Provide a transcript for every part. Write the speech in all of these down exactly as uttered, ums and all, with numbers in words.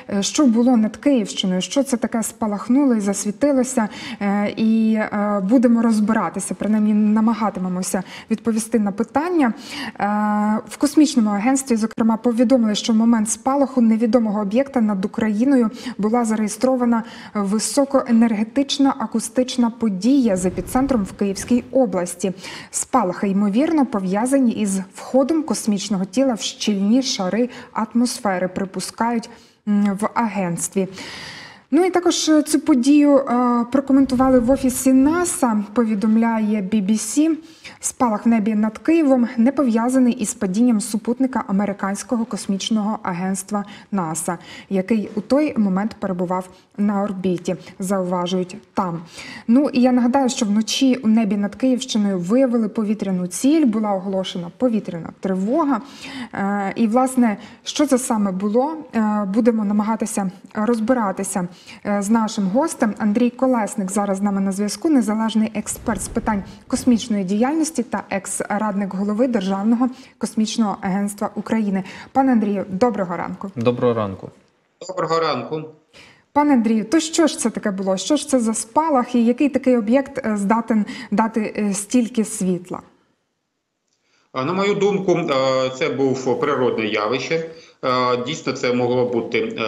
що було над Київщиною, що це таке спалахнуло і засвітилося, і будемо розбиратися, принаймні намагатимемося відповісти на питання. В космічному агентстві, зокрема, повідомили, що в момент спалаху невідомого об'єкта над Україною була зареєстрована високоенергетична акустична подія з епіцентром в Київській області. Спалахи, ймовірно, пов'язані із входом космічного тіла в щільні шари атмосфери, припускають в агентстві. Ну і також цю подію е, прокоментували в офісі НАСА, повідомляє бі бі сі. Спалах в небі над Києвом не пов'язаний із падінням супутника американського космічного агентства НАСА, який у той момент перебував на орбіті, зауважують там. Ну і я нагадаю, що вночі у небі над Київщиною виявили повітряну ціль, була оголошена повітряна тривога. Е, і, власне, що це саме було, е, будемо намагатися розбиратися з нашим гостем. Андрій Колесник зараз з нами на зв'язку, незалежний експерт з питань космічної діяльності та екс-радник голови Державного космічного агентства України. Пане Андрію, доброго ранку. Доброго ранку. Доброго ранку. Пане Андрію, то що ж це таке було? Що ж це за спалах і який такий об'єкт здатен дати стільки світла? На мою думку, це був природне явище. Дійсно, це могло бути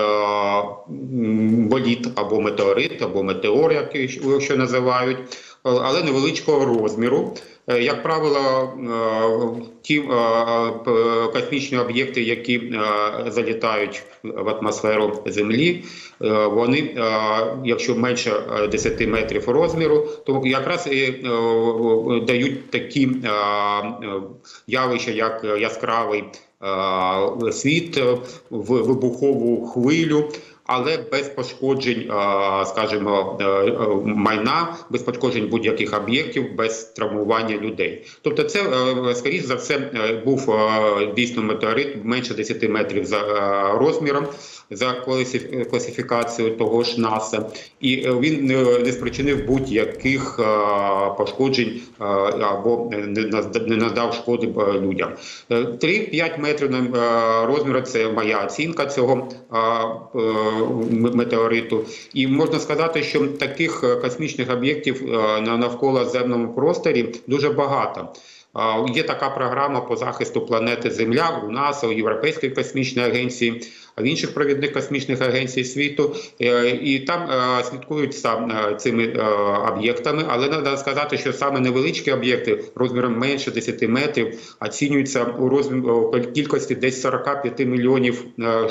болід або метеорит, або метеор, як що називають, але невеличкого розміру. Як правило, ті космічні об'єкти, які залітають в атмосферу Землі, вони, якщо менше десяти метрів розміру, то якраз і дають такі явища, як яскравий світ, вибухову хвилю, але без пошкоджень, скажімо, майна, без пошкоджень будь-яких об'єктів, без травмування людей. Тобто це, скоріш за все, був дійсно метеорит менше десяти метрів за розміром, за класифікацією того ж НАСА, і він не спричинив будь-яких пошкоджень або не надав шкоди людям. три-п'ять метрів розміру – це моя оцінка цього метеориту. І можна сказати, що таких космічних об'єктів на навколоземному просторі дуже багато. Є така програма по захисту планети Земля у НАСА, у Європейської космічної агенції, в інших провідних космічних агенцій світу. І там слідкують за цими об'єктами. Але треба сказати, що саме невеличкі об'єкти розміром менше десяти метрів оцінюються у, розмір, у кількості десь сорока п'яти мільйонів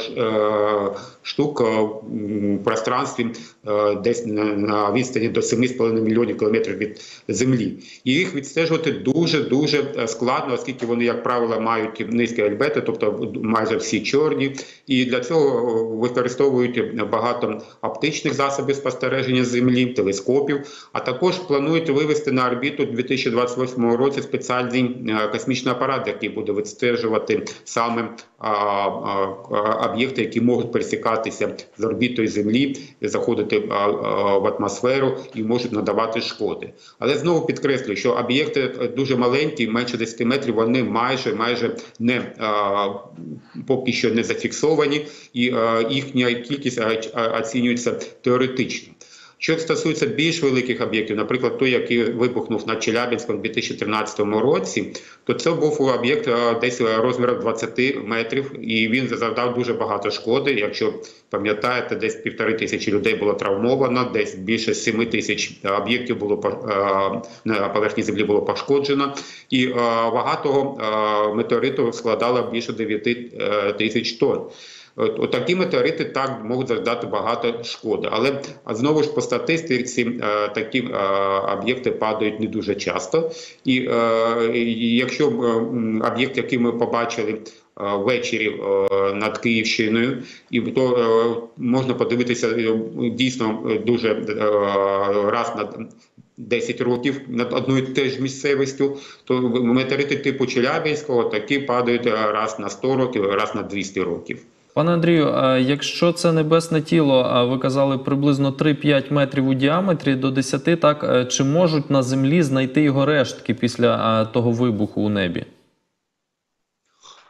штук в пространстві, десь на відстані до семи з половиною мільйонів кілометрів від Землі. І їх відстежувати дуже-дуже складно, оскільки вони, як правило, мають низькі альбети, тобто майже всі чорні. І для цього використовують багато оптичних засобів спостереження Землі, телескопів, а також планують вивести на орбіту у дві тисячі двадцять восьмому році спеціальний космічний апарат, який буде відстежувати саме об'єкти, які можуть пересікатися з орбітою Землі, заходити в атмосферу і можуть надавати шкоди. Але знову підкреслюю, що об'єкти дуже маленькі, менше десяти метрів, вони майже, майже не, поки що не зафіксовані, і їхня кількість оцінюється теоретично. Що стосується більш великих об'єктів, наприклад, той, який вибухнув над Челябинськом у дві тисячі тринадцятому році, то це був об'єкт десь розміром двадцяти метрів, і він завдав дуже багато шкоди. Якщо пам'ятаєте, десь півтори тисячі людей було травмовано, десь більше семи тисяч об'єктів було на поверхні Землі було пошкоджено, і вага того метеориту складала більше дев'яти тисяч тонн. Такі метеорити так можуть завдати багато шкоди. Але знову ж по статистиці такі об'єкти падають не дуже часто. І, і якщо об'єкт, який ми побачили ввечері над Київщиною, і то можна подивитися дійсно дуже раз на десять років над одною теж місцевістю, то метеорити типу Челябинського такі падають раз на сто років, раз на двісті років. Пане Андрію, а якщо це небесне тіло, а ви казали приблизно три-п'ять метрів у діаметрі до десяти, так, чи можуть на Землі знайти його рештки після того вибуху у небі?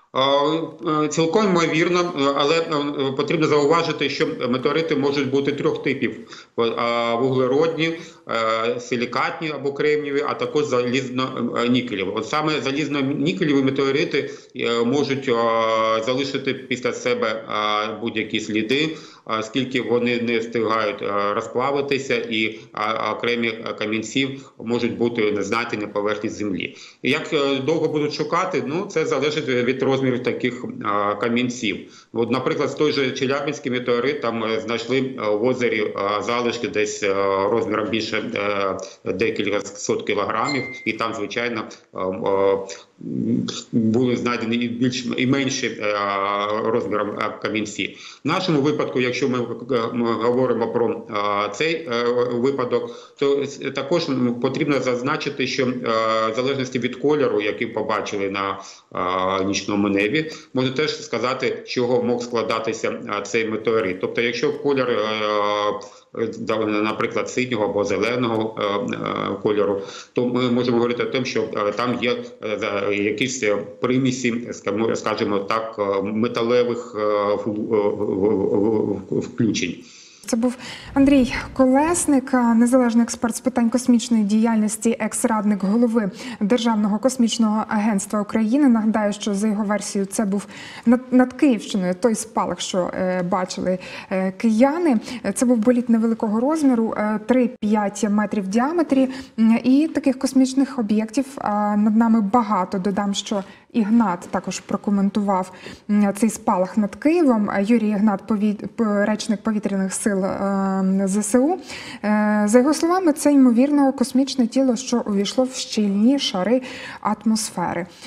Е, Цілком ймовірно, але е, потрібно зауважити, що метеорити можуть бути трьох типів: Е, вуглеродні, е, силікатні або кремнієві, а також залізно-нікелєві. От саме залізно-нікелєві метеорити е, можуть е, залишити після себе е, будь-які сліди, оскільки вони не встигають е, розплавитися, і а, окремі камінці можуть бути не знайдені на поверхні землі. І як е, довго будуть шукати, ну це залежить від розмірів таких а, камінців. От, наприклад, той же Челябинський метеорит, там е, знайшли а, в озері а, залишки десь а, розміром більше е, декілька сот кілограмів, і там, звичайно, а, а, були знайдені і більш і менші е, розміром камінці. В нашому випадку, якщо ми, ми говоримо про е, цей е, випадок, то також потрібно зазначити, що е, в залежності від кольору, який побачили на е, нічному небі, можна теж сказати, з чого мог складатися е, цей метеорит. Тобто, якщо колір е, наприклад, синього або зеленого кольору, то ми можемо говорити про те, що там є якісь примісі, скажімо так, металевих включень. Це був Андрій Колесник, незалежний експерт з питань космічної діяльності, екс-радник голови Державного космічного агентства України. Нагадаю, що за його версією це був над, над Київщиною той спалах, що е, бачили е, кияни. Це був боліт невеликого розміру, е, три-п'ять метрів в діаметрі. І таких космічних об'єктів е, над нами багато. Додам, що Ігнат також прокоментував цей спалах над Києвом. Юрій Ігнат, повіт... речник повітряних сил ЗСУ. За його словами, це, ймовірно, космічне тіло, що увійшло в щільні шари атмосфери.